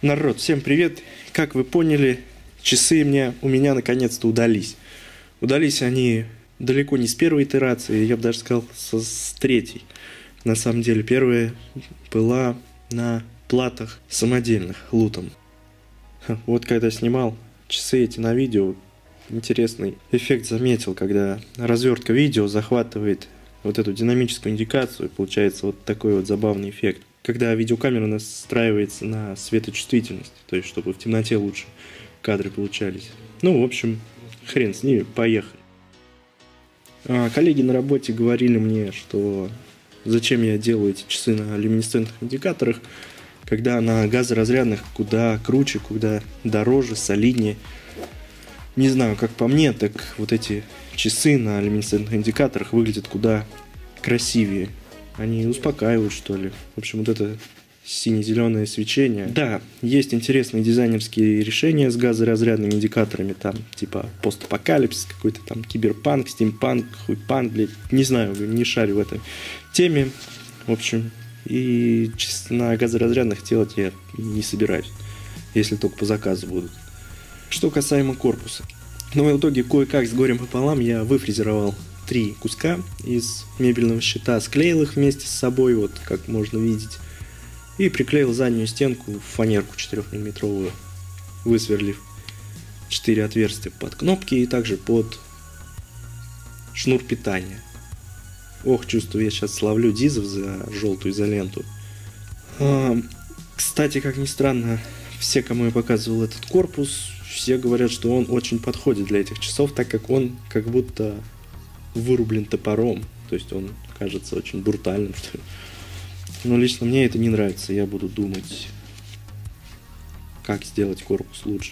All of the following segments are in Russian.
Народ, всем привет! Как вы поняли, часы у меня наконец-то удались. Удались они далеко не с первой итерации, я бы даже сказал, с третьей. На самом деле, первая была на платах самодельных, лутом. Вот когда снимал часы эти на видео, интересный эффект заметил, когда развертка видео захватывает вот эту динамическую индикацию, получается вот такой вот забавный эффект. Когда видеокамера настраивается на светочувствительность, то есть чтобы в темноте лучше кадры получались. Ну, в общем, хрен с ними, поехали. Коллеги на работе говорили мне, что зачем я делаю эти часы на люминесцентных индикаторах, когда на газоразрядных куда круче, куда дороже, солиднее. Не знаю, как по мне, так вот эти часы на люминесцентных индикаторах выглядят куда красивее. Они успокаивают, что ли. В общем, вот это сине-зеленое свечение. Да, есть интересные дизайнерские решения с газоразрядными индикаторами. Там, типа, постапокалипсис какой-то, там, киберпанк, стимпанк, хуйпанк, блядь. Не знаю, не шарю в этой теме. В общем, и на газоразрядных делать я не собираюсь. Если только по заказу будут. Что касаемо корпуса. Но в итоге кое-как с горем пополам я выфрезеровал 3 куска из мебельного щита, склеил их вместе с собой, вот как можно видеть, и приклеил заднюю стенку в фанерку 4-мм, высверлив 4 отверстия под кнопки и также под шнур питания. Ох, чувствую, я сейчас словлю дизов за желтую изоленту. Кстати, как ни странно, все, кому я показывал этот корпус, все говорят, что он очень подходит для этих часов, так как он как будто вырублен топором, то есть он кажется очень брутальным, что ли. Но лично мне это не нравится, я буду думать, как сделать корпус лучше.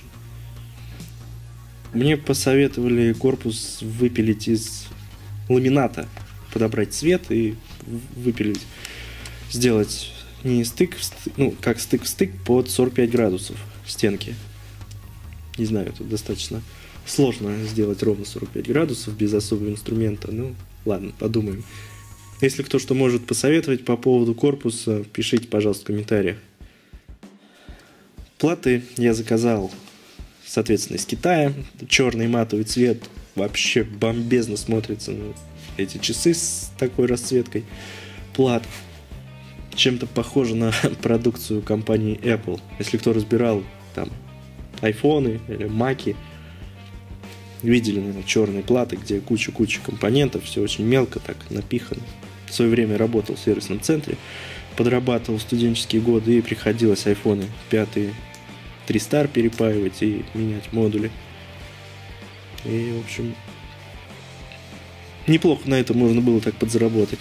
Мне посоветовали корпус выпилить из ламината, подобрать цвет и выпилить, сделать не стык, ну, как стык в стык под 45 градусов стенки. Не знаю, это достаточно сложно сделать ровно 45 градусов без особого инструмента. Ну, ладно, подумаем. Если кто что может посоветовать по поводу корпуса, пишите, пожалуйста, в комментариях. Платы я заказал, соответственно, из Китая. Черный матовый цвет вообще бомбезно смотрится на эти часы с такой расцветкой плат. Чем-то похоже на продукцию компании Apple. Если кто разбирал там айфоны или маки, видели, наверное, черные платы, где куча компонентов, все очень мелко так напихано. В свое время работал в сервисном центре, подрабатывал студенческие годы и приходилось айфоны 5 3 Star перепаивать и менять модули. И, в общем, неплохо на этом можно было так подзаработать.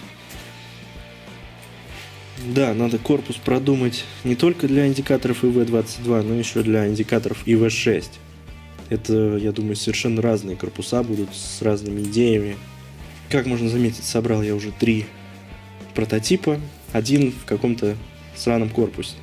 Да, надо корпус продумать не только для индикаторов IV22, но еще для индикаторов IV6. Это, я думаю, совершенно разные корпуса будут с разными идеями. Как можно заметить, собрал я уже 3 прототипа, один в каком-то сраном корпусе.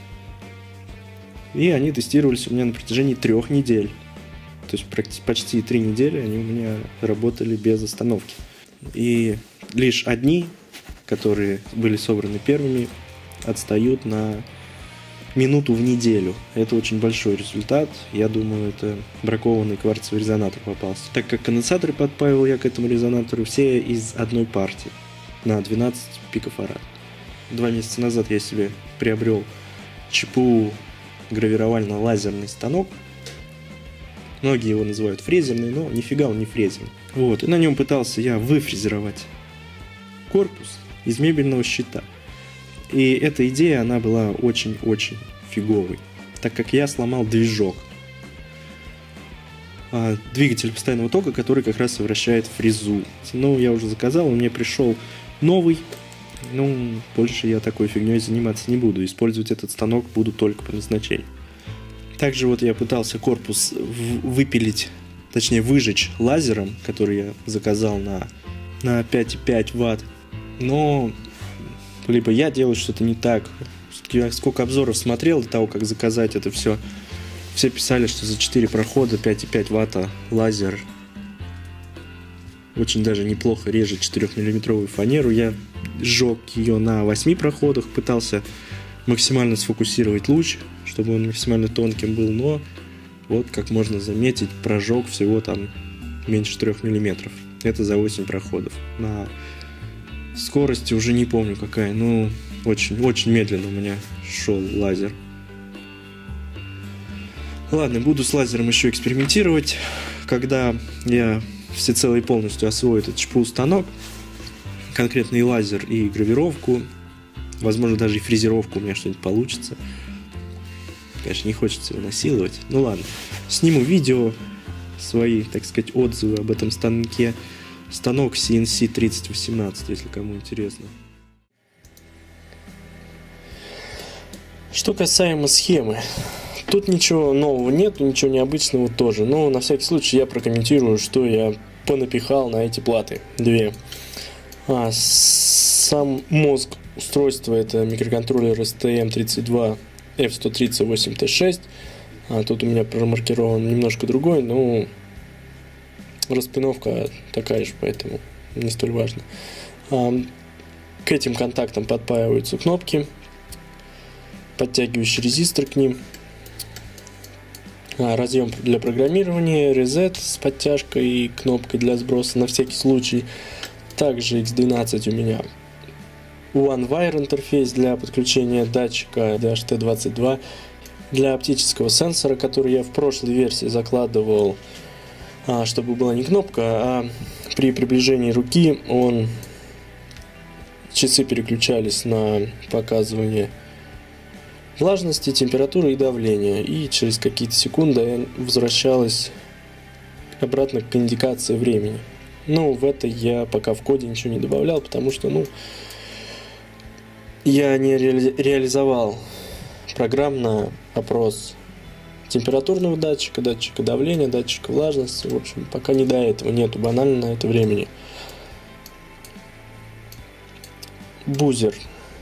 И они тестировались у меня на протяжении 3 недель. То есть почти 3 недели они у меня работали без остановки. И лишь одни, которые были собраны первыми, отстают на минуту в неделю. Это очень большой результат. Я думаю, это бракованный кварцевый резонатор попался. Так как конденсаторы подпаивал я к этому резонатору все из одной партии на 12 пикофарад. 2 месяца назад я себе приобрел ЧПУ гравировально-лазерный станок. Многие его называют фрезерный, но нифига он не фрезерный. Вот. И на нем пытался я выфрезеровать корпус из мебельного щита. И эта идея, она была очень-очень фиговой, так как я сломал движок. Двигатель постоянного тока, который как раз и вращает фрезу. Ну, я уже заказал, он мне пришел новый. Ну, больше я такой фигней заниматься не буду. Использовать этот станок буду только по назначению. Также вот я пытался корпус выпилить, точнее выжечь лазером, который я заказал на 5,5 Вт. Но либо я делаю что-то не так. Я сколько обзоров смотрел до того, как заказать это все. Все писали, что за 4 прохода 5,5 Вт лазер очень даже неплохо режет 4-миллиметровую фанеру. Я сжег ее на 8 проходах, пытался максимально сфокусировать луч, чтобы он максимально тонким был, но вот, как можно заметить, прожог всего там меньше 3 миллиметров. Это за 8 проходов. На скорости уже не помню какая, но очень медленно у меня шел лазер. Ладно, буду с лазером еще экспериментировать, когда я всецело и полностью освою этот ЧПУ-станок, конкретно и лазер, и гравировку, возможно, даже и фрезеровку у меня что-нибудь получится. Конечно, не хочется его насиловать. Ну ладно, сниму видео, свои, так сказать, отзывы об этом станке. Станок CNC 3018, если кому интересно. Что касаемо схемы. Тут ничего нового нет, ничего необычного тоже. Но на всякий случай я прокомментирую, что я понапихал на эти платы. Две. Сам мозг устройства — это микроконтроллер STM32 F138T6. Тут у меня промаркирован немножко другой, но распиновка такая же, поэтому не столь важно. К этим контактам подпаиваются кнопки, подтягивающий резистор к ним, разъем для программирования, reset с подтяжкой и кнопкой для сброса на всякий случай. Также X12 у меня One Wire интерфейс для подключения датчика DHT22, для оптического сенсора, который я в прошлой версии закладывал, чтобы была не кнопка, а при приближении руки часы переключались на показывание влажности, температуры и давления, и через какие-то секунды возвращалась обратно к индикации времени. Ну, в это я пока в коде ничего не добавлял, потому что, я не реализовал программно опрос температурного датчика, датчика давления, датчика влажности. В общем, пока не до этого, нету банально на это времени. Бузер.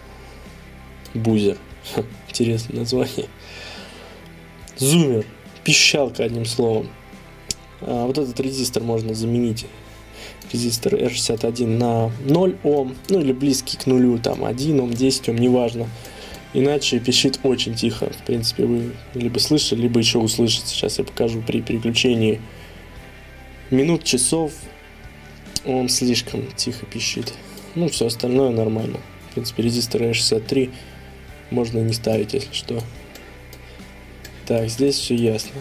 Интересное название. Зумер. Пищалка, одним словом. Вот этот резистор можно заменить. Резистор R61 на 0 Ом, или близкий к нулю, там 1 Ом, 10 Ом, неважно. Иначе пищит очень тихо. В принципе, вы либо слышали, либо еще услышите. Сейчас я покажу при переключении минут, часов. Он слишком тихо пищит. Все остальное нормально. В принципе, резистор R63 можно и не ставить, если что. Так, здесь все ясно.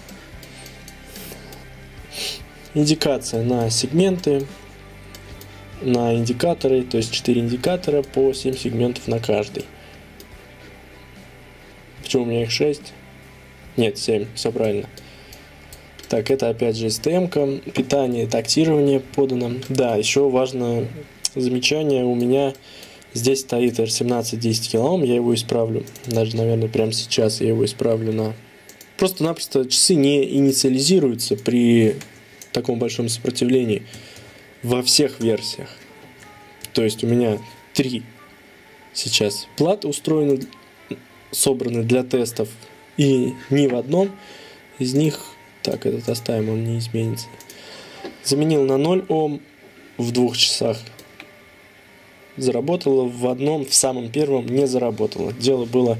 Индикация на сегменты, на индикаторы, то есть 4 индикатора по 7 сегментов на каждый. Почему у меня их 6? Нет, 7, все правильно. Так, это опять же STM-ка, питание, тактирование подано. Да, еще важное замечание, у меня здесь стоит R17 10 кОм, я его исправлю. Даже, наверное, прямо сейчас я его исправлю на... Просто-напросто часы не инициализируются при таком большом сопротивлении во всех версиях. То есть у меня 3 сейчас платы устроены, собраны для тестов, и ни в одном из них, так, этот оставим, он не изменится, заменил на 0 Ом, в 2 часах заработало, в одном, в самом первом не заработало. Дело было,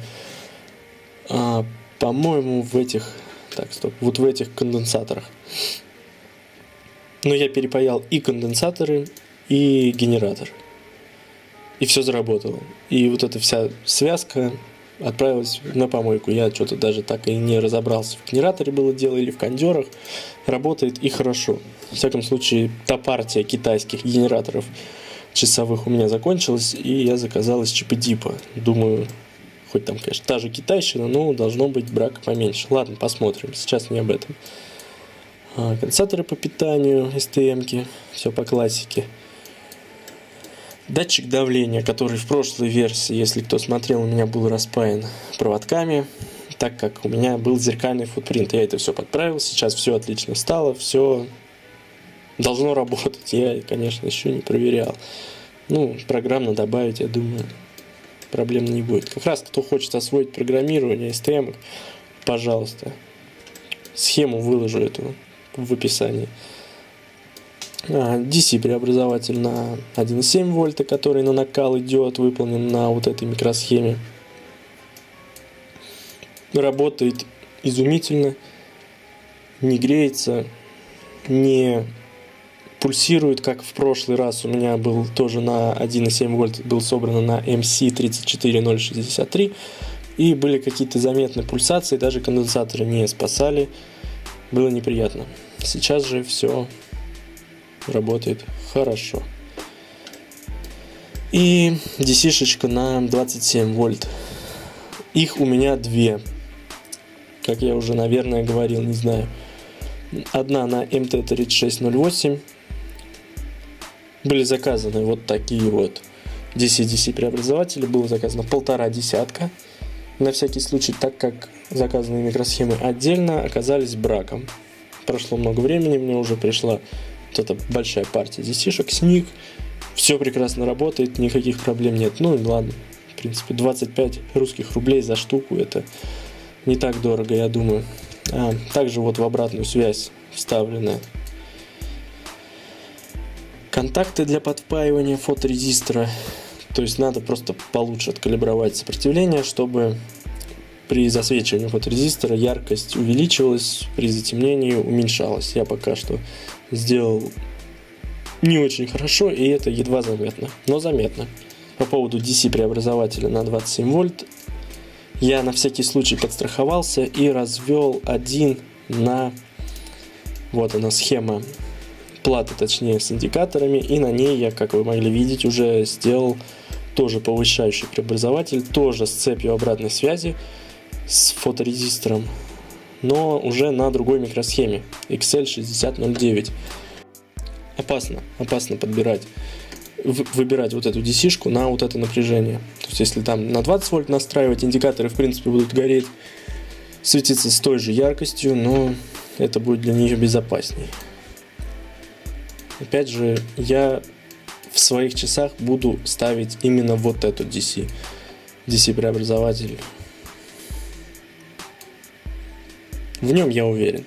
по-моему, в этих, вот в этих конденсаторах. Но я перепаял и конденсаторы, и генератор. И все заработало. И вот эта вся связка отправилась на помойку. Я что-то даже так и не разобрался, в генераторе было дело или в кондерах. Работает и хорошо. В всяком случае, та партия китайских генераторов часовых у меня закончилась, и я заказал из ЧП-дипа. Думаю, хоть там, конечно, та же китайщина, но должно быть брака поменьше. Ладно, посмотрим. Сейчас не об этом. Конденсаторы по питанию, STM-ки, все по классике. Датчик давления, который в прошлой версии, если кто смотрел, у меня был распаян проводками, так как у меня был зеркальный футпринт. Я это все подправил, сейчас все отлично стало, все должно работать. Я, конечно, еще не проверял. Программно добавить, я думаю, проблем не будет. Как раз кто хочет освоить программирование STM, пожалуйста, схему выложу эту в описании. DC преобразователь на 1,7 вольта, который на накал идет, выполнен на вот этой микросхеме. работает изумительно, не греется, не пульсирует, как в прошлый раз у меня был тоже на 1,7 вольт, был собран на MC34063, и были какие-то заметные пульсации, даже конденсаторы не спасали, было неприятно. Сейчас же все работает хорошо. И DC-шечка на 27 вольт. Их у меня две, как я уже, наверное, говорил, не знаю. Одна на MT3608. Были заказаны вот такие вот DC-DC преобразователи. Было заказано 1,5 десятка. На всякий случай, так как заказанные микросхемы отдельно оказались браком. Прошло много времени, мне уже пришла вот эта большая партия DC-шек с них. Все прекрасно работает, никаких проблем нет. Ну и ладно, в принципе, 25 русских рублей за штуку, это не так дорого, я думаю. Также вот в обратную связь вставлены контакты для подпаивания фоторезистора. То есть надо просто получше откалибровать сопротивление, чтобы при засвечивании фоторезистора яркость увеличивалась, при затемнении уменьшалась. Я пока что сделал не очень хорошо, и это едва заметно, но заметно. По поводу DC преобразователя на 27 вольт, я на всякий случай подстраховался и развел один на... Вот она схема платы, точнее, с индикаторами, и на ней я, как вы могли видеть, уже сделал тоже повышающий преобразователь, тоже с цепью обратной связи, с фоторезистором, но уже на другой микросхеме XL6009. Опасно выбирать вот эту DC-шку на вот это напряжение. То есть если там на 20 вольт настраивать, индикаторы в принципе будут гореть, светиться с той же яркостью, но это будет для нее безопасней. Опять же, я в своих часах буду ставить именно вот эту DC преобразователь. В нем я уверен.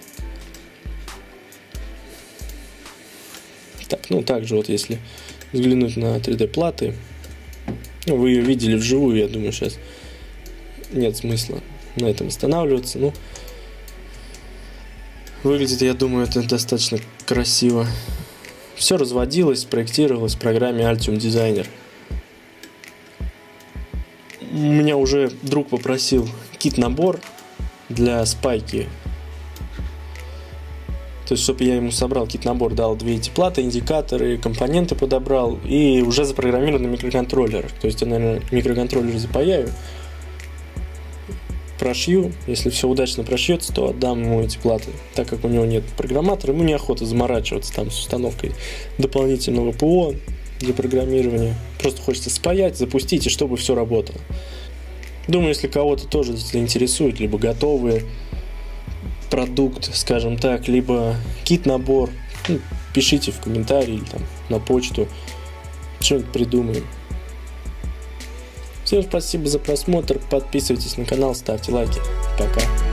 Так, ну также вот если взглянуть на 3D платы, ну, вы ее видели вживую, я думаю, сейчас нет смысла на этом останавливаться. Ну, выглядит, я думаю, это достаточно красиво. Все разводилось, проектировалось в программе Altium Designer. У меня уже друг попросил кит-набор для спайки. То есть, чтобы я ему собрал кит-набор, дал две эти платы, индикаторы, компоненты подобрал и уже запрограммированный микроконтроллер. То есть, я, наверное, микроконтроллер запаяю, прошью. Если все удачно прошьется, то отдам ему эти платы. Так как у него нет программатора, ему неохота заморачиваться там с установкой дополнительного ПО для программирования. Просто хочется спаять, запустить, и чтобы все работало. Думаю, если кого-то тоже заинтересует, либо готовый продукт, скажем так, либо кит-набор, ну, пишите в комментарии или там на почту, что-нибудь придумаем. Всем спасибо за просмотр, подписывайтесь на канал, ставьте лайки. Пока.